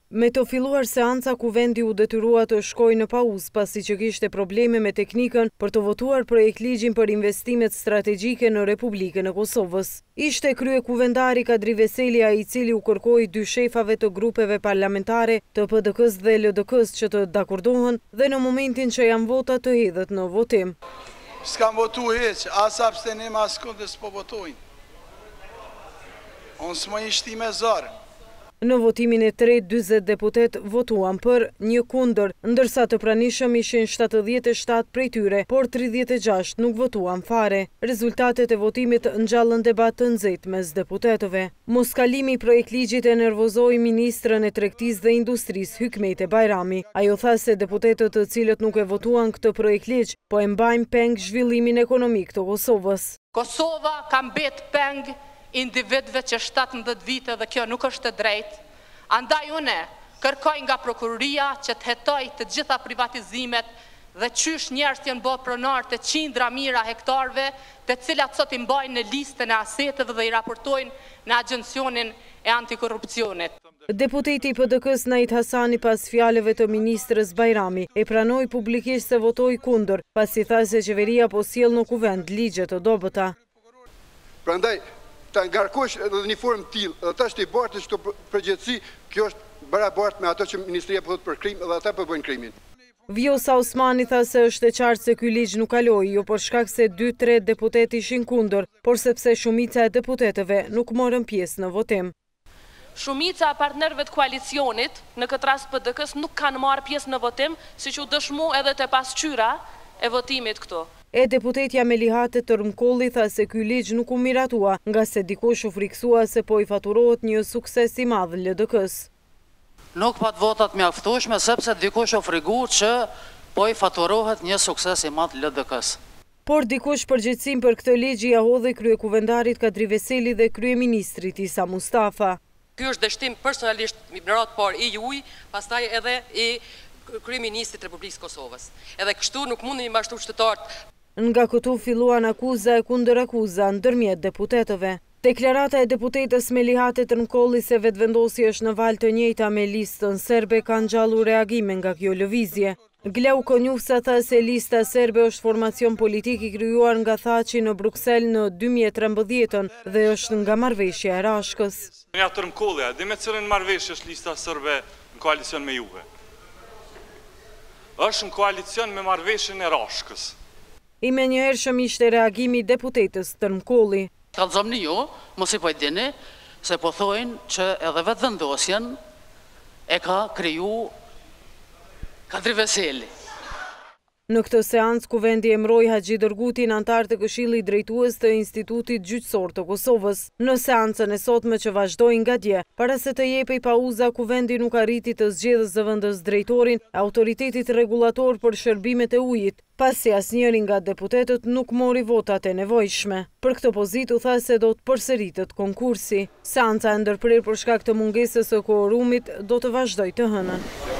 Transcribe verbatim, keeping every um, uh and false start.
Me të filluar seanca, kuvendi u detyrua të shkojë në pauzë pasi që kishte probleme me teknikën për të votuar projekt ligjin për investimet strategjike në Republikën e Kosovës. Ishte krye kuvendari Kadri Veseli ai i cili u kërkoi dy shefave të grupeve parlamentare të P D K-s dhe L D K-s që të dakordohen dhe në momentin që janë vota të hedhet në votim. S'kam votu heq, as abstenim, as kundër s'po votojnë. Unë s'mo ishti me zarë. Në votimin e tretë, dyzet deputet votuan për, një kundër, ndërsa të pranishëm ishin shtatëdhjetë e shtatë prej tyre, por tridhjetë e gjashtë nuk votuan fare. Rezultatet e votimit ngjallën debat të nxehtë mes deputetëve. Moskalimi i projekt ligjit e nervozoi ministrën e Tregtisë dhe Industrisë Hykmete Bajrami. Ajo tha se deputetët të cilët nuk e votuan këtë projekt ligj, po e mbajnë peng zhvillimin ekonomik të Kosovës. Kosova ka mbet peng individëve që shtatëmbëdhjetë vite dhe kjo nuk është e drejtë. Andaj une kërkoj nga prokuroria që të hetoj të gjitha privatizimet dhe qysh njerëz janë bërë pronar të qindra mijëra hektarëve, të cilat sot i mbajnë në listën e aseteve dhe i raportojnë në agjencionin e antikorrupsionit. Deputeti i P D K-s Najt Hasani pas fjalëve të ministrës Bajrami e pranoi publikisht se votoi kundër, pasi tha se qeveria po sjell në kuvend ligje të dobëta. Prandaj ta ngarkosh edhe në një formë tillë, edhe tash të i bartë çdo përgjegjësi, kjo është barabartë me ato që ministria po thot për krim dhe ata po bëjnë krimin. Vjosa Osmani tha se është e qartë se ky ligj nuk kaloi, jo për shkak se dy tre deputet ishin kundër, por sepse shumica e deputetëve nuk morën pjesë në votim. Shumica e partnerëve të koalicionit, në këtë rast P D K-s, nuk kanë marrë pjesë në votim, siç u dëshmua edhe te pasqyra e votimit këtu. E deputetja Melihate Tërmkolli tha se ky ligj nuk u miratua, nga se dikush u friksua se po i faturohet një sukses i madh L D K-s. Nuk pat votat mjaftueshme sepse dikush u frigu që po i faturohet një sukses i madh L D K-s. Por dikush përgjegjësinë për këtë ligj ia hodhi kryekuvendarit Kadri Veseli dhe kryeministrit Isa Mustafa. Ky është dështim personalisht në radhë parë i juaj, pastaj edhe i kryeministrit të Republikës Kosovës. Edhe kështu nuk mundeni mbashtu qytetarët. Nga këtu filluan akuza e kundër akuza ndërmjet deputetëve. Deklarata e deputetës Melihate Tërmkolli se vetëvendosja është në valë të njëjta me listën serbe ka ngjallur reagime nga kjo lëvizje. Glau Konjusa tha se lista serbe është formacion politik i krijuar nga Thaçi në Bruksel në dy mijë e trembëdhjetë dhe është nga marrëveshja e Rashkës. Nga Tërmkolli, dhe me cilën marrëveshje është lista serbe në koalicion me juve? Është në koalicion me marrëveshjen e Rashkës. I menjëhershëm ishte reagimi i deputetës Tërmkolli. Kallëzoni ju, mos i po e dini, se po thojnë që edhe vetëvendosjen e ka kriju Kadri Veseli. Në këtë seancë, kuvendi emëroi Haxhi Dërgutin antar të Këshillit Drejtues të Institutit Gjyqësor të Kosovës. Në seancën e sotme që vazhdoi ngadje, para se të jepej pauza, kuvendi nuk arriti të zgjedhë zëvendës drejtorin e Autoritetit Rregullator për Shërbimet e Ujit, pasi asnjëri nga deputetët nuk mori votat e nevojshme. Për këtë pozitë u tha se do të përsëritet konkursi. Seanca e ndërprer për shkak të mungesës së kuorumit do të vazhdojë të hënën.